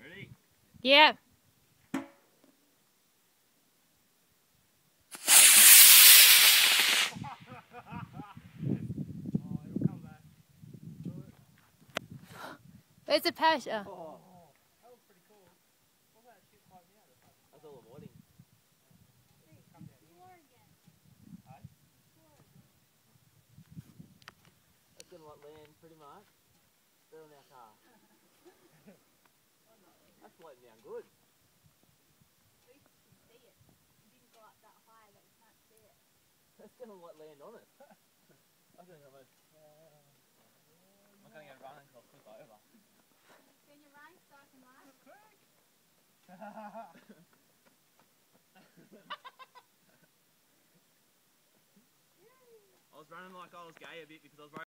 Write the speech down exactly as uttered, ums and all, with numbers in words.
Ready? Yeah. Where's the parachute? Oh, that was pretty cool. What was that shit climbing out of? That's all the morning. That's gonna like land pretty much. They're on our car. That's floating down good. At least you can see it. It didn't go up that high that you can't see it. That's gonna like land on it. I think I'm almost. I'm gonna go running because I'll flip over. Can you run so I can run? Quick! I was running like I was gay a bit because I was